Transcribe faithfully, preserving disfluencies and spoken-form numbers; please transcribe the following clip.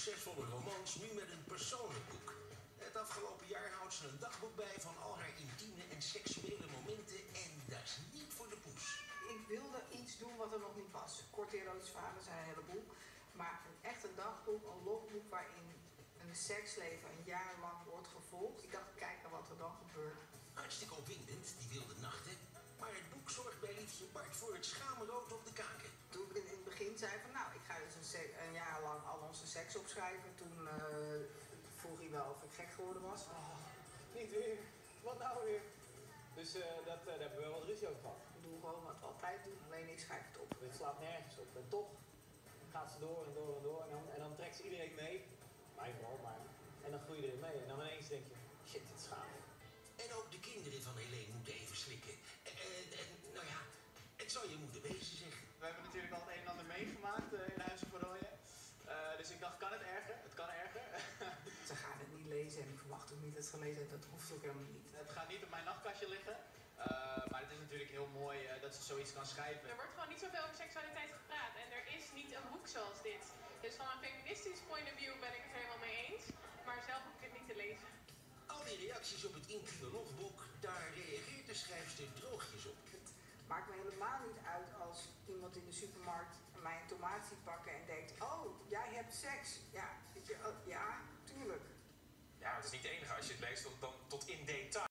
succesvolle romans nu met een persoonlijk boek. Het afgelopen jaar houdt ze een dagboek bij van al haar intieme en seksuele momenten en dat is niet voor de poes. Ik wilde iets doen wat er nog niet was. Korte erotische verhalen zijn een heleboel. Maar een echt een dagboek, een logboek waarin een seksleven een jaar lang wordt gevolgd. Ik dacht, kijken wat er dan gebeurt. Hartstikke opwindend, die wilde nachten. Maar het boek zorgt bij liefje Bart voor het schaamrood op de kaken. Toen ik in het begin zei van nou, ik ga dus een, se- een jaar lang al onze seks opschrijven. Toen uh, vroeg hij wel of ik gek geworden was. Oh, niet weer. Wat nou weer? Dus uh, dat, uh, daar hebben we wel wat ruzie over gehad. Ik doe gewoon wat we altijd doen, alleen ik schrijf het op. Het slaat nergens op. En toch gaat ze door en door en door. En dan, en dan trekt ze iedereen mee. Mij wel, maar... En dan groei je erin mee. En dan ineens denk je, shit, het is gaaf. En ook de kinderen van Helene moeten even slikken. En, en nou ja, het zal je moeten wezen, zeg. We hebben natuurlijk al het een en ander meegemaakt uh, in Huizen van Rooyen. Uh, dus ik dacht, kan het erger? Het kan erger. Ze gaan het niet lezen en ik verwacht ook niet dat ze gelezen hebben. Dat hoeft ook helemaal niet. Het gaat niet op mijn nachtkastje liggen. Uh, maar het is natuurlijk heel mooi uh, dat ze zoiets kan schrijven. Er wordt gewoon niet zoveel over seksualiteit gepraat en er is niet een boek zoals dit. Dus van een feministisch point of view ben ik het er helemaal mee eens, maar zelf hoef ik het niet te lezen. Al die reacties op het intieme logboek, daar reageert de schrijfster droogjes op. Het maakt me helemaal niet uit als iemand in de supermarkt mij een tomaat ziet pakken en denkt, oh, jij hebt seks. Ja, weet je, oh, ja, tuurlijk. Ja, het is niet het enige. Als je het leest, dan tot in detail.